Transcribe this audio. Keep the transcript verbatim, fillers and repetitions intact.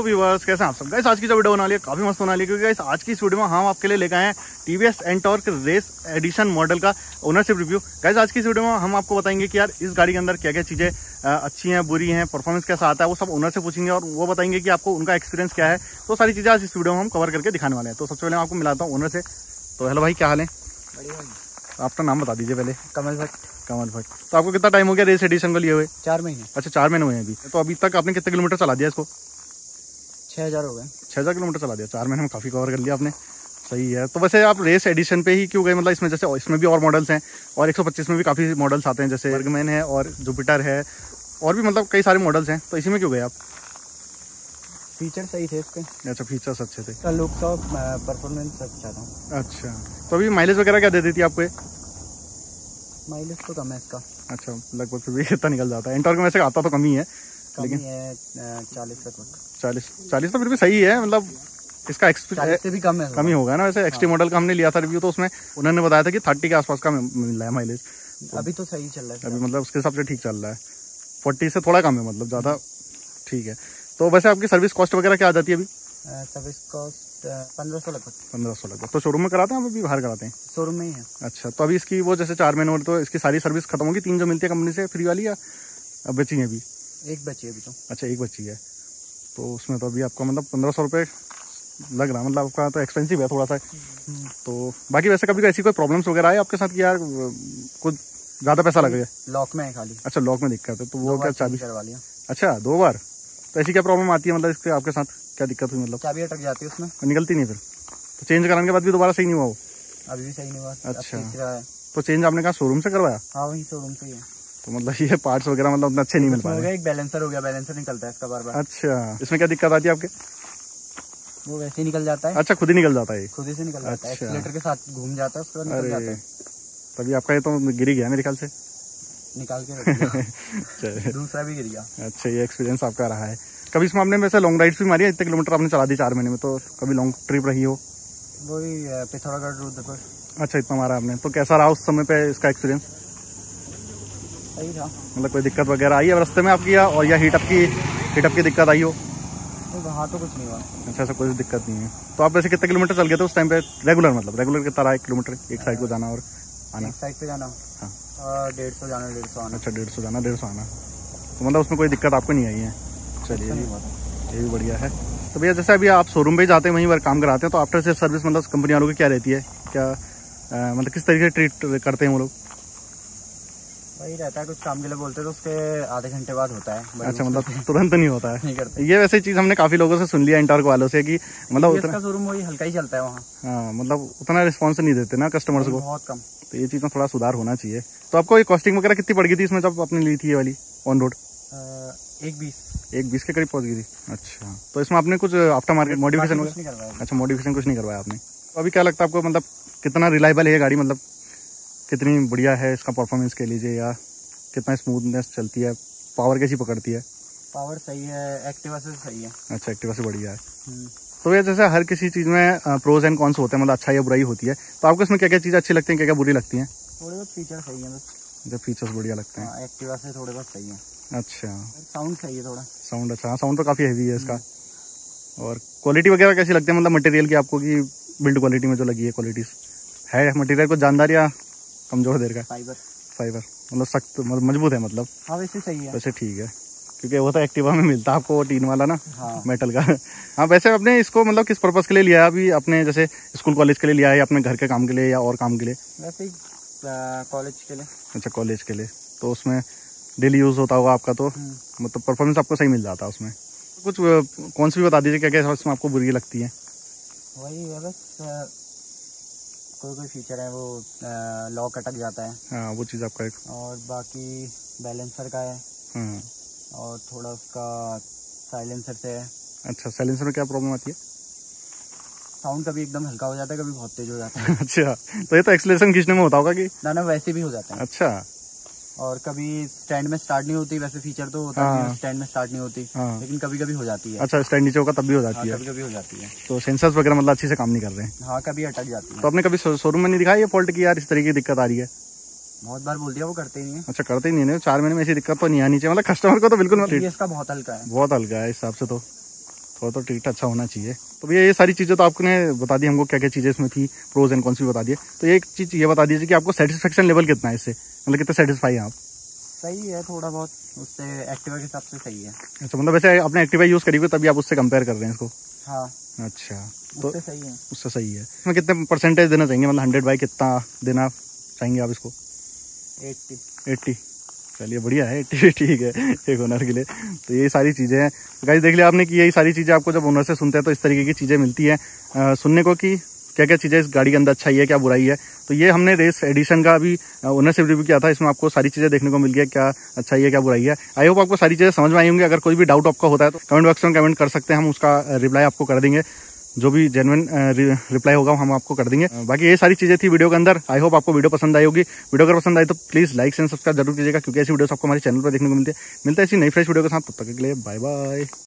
Viewers, कैसे हैं आप सब? गाइस आज की जो वीडियो बना ली है काफी मस्त बना ली है, क्योंकि गाइस आज की इस वीडियो में हम आपके लिए लेकर आए हैं TVS Ntorq race edition model का ओनरशिप रिव्यू। गाइस आज की इस वीडियो में हम आपको बताएंगे कि यार इस गाड़ी के अंदर क्या क्या चीजें अच्छी हैं, बुरी हैं, परफॉर्मेंस कैसा आता है, वो सब ओनर से पूछेंगे और वो बताएंगे कि आपको उनका एक्सपीरियंस क्या है। तो सारी चीजें आज इस वीडियो में हम कवर करके दिखाने वाले हैं। तो सबसे पहले मैं आपको मिलाता हूँ ओनर से। तो हेलो भाई, क्या हाल है? बढ़िया। आपका नाम बता दीजिए पहले। कमल भट्ट। कमल भट्ट। तो आपको कितना टाइम हो गया रेस एडिशन को लिए हुए? चार महीने। अच्छा, चार महीने हुए हैं अभी। तो अभी तक आपने कितने किलोमीटर चला दिया इसको? छः हज़ार हो गए। छः हज़ार किलोमीटर चला दिया। चार महीने में काफ़ी कवर कर लिया आपने। सही है। तो वैसे आप रेस एडिशन पे ही क्यों गए? मतलब इसमें जैसे इसमें भी और मॉडल्स हैं और एक सौ पच्चीस में भी काफ़ी मॉडल्स आते हैं, जैसे बर्गमैन है और जुपिटर है और भी मतलब कई सारे मॉडल्स हैं। तो इसी में क्यों गए आप? फीचर सही थे इसके। अच्छा, फीचर्स अच्छे थे। इसका लुक्स और परफॉर्मेंस अच्छा था। अच्छा, तो अभी माइलेज वगैरह क्या दे देती है आपको? माइलेज तो कम है इसका। अच्छा, लगभग फिर भी कितना निकल जाता है? एंटॉर्क में वैसे आता तो कम ही है, लेकिन चालीस तक चालीस चालीस तो फिर भी सही है। मतलब इसका चालीस से भी कम है, कम ही होगा ना। वैसे एक्सटी मॉडल का हमने लिया था रिव्यू, तो उसमें उन्होंने बताया था कि थर्टी के आसपास का मिल रहा है माइलेज। तो अभी तो सही चल रहा है अभी, मतलब उसके हिसाब से ठीक चल रहा है। फोर्टी से थोड़ा कम है, मतलब ज़्यादा ठीक है। तो वैसे आपकी सर्विस कॉस्ट वगैरह क्या आ जाती है अभी? सर्विस कॉस्ट पंद्रह सौ लगभग। पंद्रह सौ लगभग। तो शोरूम में कराते हैं, हम अभी बाहर कराते हैं? शोरूम में ही है। अच्छा, तो अभी इसकी वो जैसे चार महीने तो इसकी सारी सर्विस खत्म होगी, तीन जो मिलती है कंपनी से फ्री वाली, या अब बची है अभी? एक बची है अभी तो। अच्छा, एक बची है। तो उसमें तो अभी आपका मतलब पंद्रह सौ रुपये लग रहा है, मतलब आपका तो एक्सपेंसिव है थोड़ा सा। तो बाकी वैसे कभी ऐसी कोई प्रॉब्लम्स वगैरह आए आपके साथ कि यार कुछ ज़्यादा पैसा लग गया? लॉक में है खाली। अच्छा, लॉक में दिक्कत है, तो वो क्या चाबी करवा लिया? अच्छा, दो बार। तो ऐसी क्या प्रॉब्लम आती है, मतलब इसके आपके साथ क्या दिक्कत हुई? मतलब चाबी अटक जाती है उसमें, निकलती नहीं फिर? तो चेंज कराने के बाद भी दोबारा सही नहीं हुआ वो? अभी भी सही नहीं हुआ। अच्छा, है। तो चेंज आपने कहा शोरूम से करवाया? हाँ, वही शोरूम से ही है। तो मतलब ये पार्ट्स वगैरह मतलब उतना अच्छे नहीं मिल पाए? एक बैलेंसर हो गया, बैलेंसर निकलता है इसका बार बार। अच्छा, इसमें क्या दिक्कत आती है आपके? वो वैसे ही निकल जाता है। अच्छा, खुद ही निकल जाता है? खुद ही से निकल जाता है। अच्छा। एक्सीलेटर के साथ घूम जाता है, उसके बाद निकल जाता है। तभी आपका ये तो गिर गया मेरे ख्याल से। निकाल के रख दिया। दूसरा भी गिर गया। अच्छा, ये एक्सपीरियंस आपका रहा है। कभी इसमें आपने वैसे लॉन्ग राइड्स भी मारी है? इतने किलोमीटर आपने चला दी चार महीने में, तो कभी लॉन्ग ट्रिप रही हो? वही पिथौरागढ़ रुद्रपुर। अच्छा, इतना मारा आपने। तो कैसा रहा उस समय पे इसका एक्सपीरियंस? सही था। मतलब कोई दिक्कत वगैरह आई है रास्ते में आपकी, या और या हीटअप की हीटअप की दिक्कत आई हो? तो वहाँ तो कुछ नहीं हुआ। अच्छा, ऐसा कोई दिक्कत नहीं है। तो आप वैसे कितने किलोमीटर चल गए थे उस टाइम पे रेगुलर? मतलब रेगुलर कितना रहा? एक किलोमीटर एक साइड को जाना और आना? एक साइड पे जाना। हाँ, डेढ़ सौ जाना, डेढ़ सौ आना। अच्छा, डेढ़ सौ जाना, डेढ़ सौ आना। तो मतलब उसमें कोई दिक्कत आपको नहीं आई है? चलिए, ये भी बढ़िया है। तो भैया जैसे अभी आप शोरूम पे ही जाते हैं, वहीं पर काम कराते हैं, तो आफ्टर से सर्विस मतलब कंपनी वालों की क्या रहती है? क्या आ, मतलब किस तरीके से ट्रीट करते हैं वो लोग? वही रहता है, कुछ काम के लिए बोलते हैं तो उसके आधे घंटे बाद होता है। अच्छा, मतलब तुरंत नहीं होता है? नहीं करते। ये वैसे चीज़ हमने काफ़ी लोगों से सुन लिया एंटॉर्क वालों से कि मतलब उतना शोरूम वही हल्का ही चलता है वहाँ। हाँ, मतलब उतना रिस्पॉन्स नहीं देते ना कस्टमर्स को, बहुत कम। तो ये चीज़ में थोड़ा सुधार होना चाहिए। तो आपको ये कॉस्टिंग वगैरह कितनी पड़ गई थी इसमें जब आपने ली थी ये वाली ऑन रोड? एक बीस एक बीस के करीब पहुंच गई थी। अच्छा, तो इसमें आपने कुछ आफ्टर मार्केट मॉडिफिकेशन वगैरह? अच्छा, मॉडिफिकेशन कुछ नहीं करवाया आपने। तो अभी क्या लगता है आपको, मतलब कितना रिलायबल है ये गाड़ी? मतलब कितनी बढ़िया है इसका परफॉर्मेंस के लीजिए, या कितना स्मूथनेस चलती है, पावर कैसी पकड़ती है? पावर सही है, एक्टिवा से सही है। अच्छा, एक्टिवा से बढ़िया है। तो ये जैसे हर किसी चीज़ में प्रोज एंड कॉन्स होते हैं, मतलब अच्छा या बुराई होती है, तो आपको इसमें क्या क्या चीज़ें अच्छी लगती हैं, क्या क्या बुरी लगती हैं? थोड़े बहुत फीचर सही है बस। जब फीचर्स बढ़िया लगते हैं? एक्टिवा से थोड़े बहुत सही है। अच्छा, साउंड सही है थोड़ा। साउंड अच्छा, हाँ साउंड तो काफ़ी हैवी है इसका। और क्वालिटी वगैरह कैसी लगती है, मतलब मटेरियल की आपको, की बिल्ड क्वालिटी में जो लगी है क्वालिटीज है मटेरियल को जानदार या कमजोर देर का? फाइबर। फाइबर मतलब सख्त मजबूत है मतलब? हाँ, वैसे सही है। वैसे ठीक है, क्योंकि वो तो एक्टिवा में मिलता है आपको वो टीन वाला ना। हाँ। मेटल का। हाँ, वैसे आपने इसको मतलब किस पर्पज़ के लिए लिया है अभी? अपने जैसे स्कूल कॉलेज के लिए लिया है, या अपने घर के काम के लिए, या और काम के लिए? वैसे ही कॉलेज के लिए। अच्छा, कॉलेज के लिए, तो उसमें डेली यूज़ होता होगा आपका, तो मतलब परफॉर्मेंस आपको सही मिल जाता है उसमें। कुछ कौन सी भी बता दीजिए क्या क्या इसमें आपको बुरी लगती है? वही है बस, कोई कोई फीचर है वो लॉक अटक जाता है। हाँ, वो चीज़ आपका एक। और बाकी बैलेंसर का है। हाँ, और थोड़ा उसका साइलेंसर से है। अच्छा, साइलेंसर में क्या प्रॉब्लम आती है? साउंड कभी एकदम हल्का हो जाता है, कभी बहुत तेज हो जाता है। अच्छा, तो ये तो एक्सेलरेशन खींचने में होता होगा कि? ना ना, वैसे भी हो जाता है। अच्छा। और कभी स्टैंड में स्टार्ट नहीं होती, वैसे फीचर तो होता है स्टैंड में स्टार्ट नहीं होती। हाँ। लेकिन कभी कभी हो जाती है। अच्छा, स्टैंड नीचे होगा तब भी हो जाती हाँ, है? कभी कभी हो जाती है। तो सेंसर्स वगैरह मतलब अच्छे से काम नहीं कर रहे हैं? हाँ, कभी अटक जाती है। तो आपने कभी शोरूम में नहीं दिखाया ये फॉल्ट की यार इस तरीके की दिक्कत आ रही है? बहुत बार बोल दिया, वो करते ही नहीं है। अच्छा, करते ही नहीं है। चार महीने में ऐसी दिक्कत तो नहीं आनी चाहिए, मतलब कस्टमर को तो बिल्कुल मत। इसका बहुत हल्का है। बहुत हल्का है इस हिसाब से। तो थोड़ा तो ट्रीट अच्छा होना चाहिए। तो भैया ये सारी चीज़ें तो आपने बता दी हमको, क्या क्या चीज़ें इसमें थी, प्रोज एंड कॉन्स भी बता दिए। तो एक चीज़ ये बता दीजिए कि आपको सेटिस्फेक्शन लेवल कितना है इससे, मतलब कितने सेटिस्फाई हैं आप? सही है, थोड़ा बहुत उससे एक्टिवा के हिसाब से सही है। अच्छा, मतलब वैसे आपने एक्टिवा यूज़ करी हुई तभी आप उससे कंपेयर कर रहे हैं इसको? हाँ। अच्छा, तो उससे सही है। उससे सही है। इसमें कितने परसेंटेज देना चाहेंगे, मतलब हंड्रेड बाई कितना देना चाहेंगे आप इसको? एट्टी। एट्टी, चलिए बढ़िया है, एट्टी ठीक है एक ओनर के लिए। तो ये सारी चीज़ें हैं गाइस, देख लिया आपने कि यही सारी चीज़ें आपको जब ओनर से सुनते हैं तो इस तरीके की चीज़ें मिलती हैं आ, सुनने को कि क्या क्या चीज़ें इस गाड़ी के अंदर अच्छाई है, क्या बुराई है। तो ये हमने रेस एडिशन का भी ओनरशिप रिव्यू किया था, इसमें आपको सारी चीज़ें देखने को मिल गया, क्या अच्छाई है क्या बुराई है। आई होप आपको सारी चीज़ें समझ में आई होंगी। अगर कोई भी डाउट आपका होता है तो कमेंट बॉक्स में कमेंट कर सकते हैं, हम उसका रिप्लाई आपको कर देंगे। जो भी जेन्युइन रिप्लाई होगा हम आपको कर देंगे। बाकी ये सारी चीज़ें थी वीडियो के अंदर। आई होप आपको वीडियो पसंद आई होगी। वीडियो अगर पसंद आई तो प्लीज़ लाइक एंड सब्सक्राइब जरूर कीजिएगा, क्योंकि ऐसी वीडियोस आपको हमारे चैनल पर देखने को मिलती है। मिलता है ऐसी नई फ्रेश वीडियो के साथ, तब तक के लिए बाय बाय।